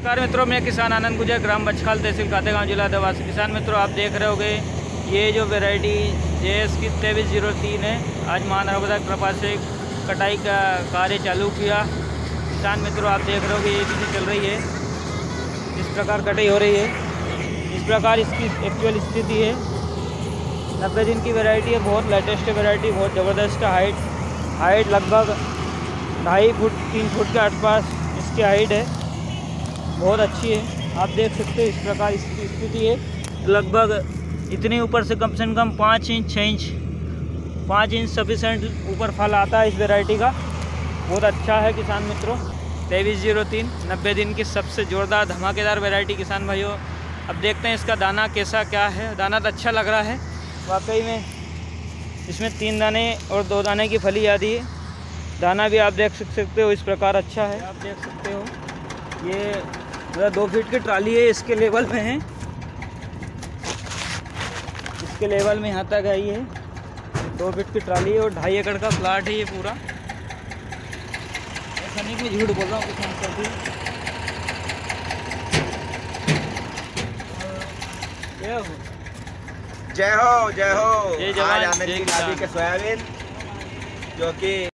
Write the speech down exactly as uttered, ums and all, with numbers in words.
नमस्कार मित्रों, मैं किसान आनंद गुजर, ग्राम बचखाल, तहसील कातेगांव, जिला देवास। किसान मित्रों, आप देख रहे होगे ये जो वैरायटी जे एस की तेईस जीरो तीन है, आज माँ नर्मदा कृपा से कटाई का कार्य चालू किया। किसान मित्रों, आप देख रहे होगे ये चीज़ें चल रही है, इस प्रकार कटाई हो रही है, इस प्रकार इसकी एक्चुअल स्थिति है। नब्बे दिन की वैरायटी है, बहुत लेटेस्ट वैरायटी, बहुत ज़बरदस्त हाइट हाइट लगभग ढाई फुट तीन फुट के आसपास इसकी हाइट है, बहुत अच्छी है। आप देख सकते हैं इस प्रकार इसकी स्थिति है। लगभग इतनी ऊपर से कम से कम पाँच इंच छः इंच पाँच इंच सफिशेंट ऊपर फल आता है इस वैरायटी का, बहुत अच्छा है। किसान मित्रों, तेईस जीरो तीन नब्बे दिन की सबसे ज़ोरदार धमाकेदार वैरायटी। किसान भाइयों, अब देखते हैं इसका दाना कैसा क्या है। दाना तो अच्छा लग रहा है वाकई में, इसमें तीन दाने और दो दाने की फली आती है। दाना भी आप देख सकते हो इस प्रकार अच्छा है। आप देख सकते हो ये मतलब दो फीट की ट्राली है, इसके लेवल में है, इसके लेवल में यहाँ तक आई है। दो फीट की ट्राली है और ढाई एकड़ का प्लाट है ये पूरा। ऐसा नहीं मैं झूठ बोल रहा हूँ किसान साथी। जय हो जय हो। जय जवान आज आनंद जय की किसान। नादी के सोयाबीन जो कि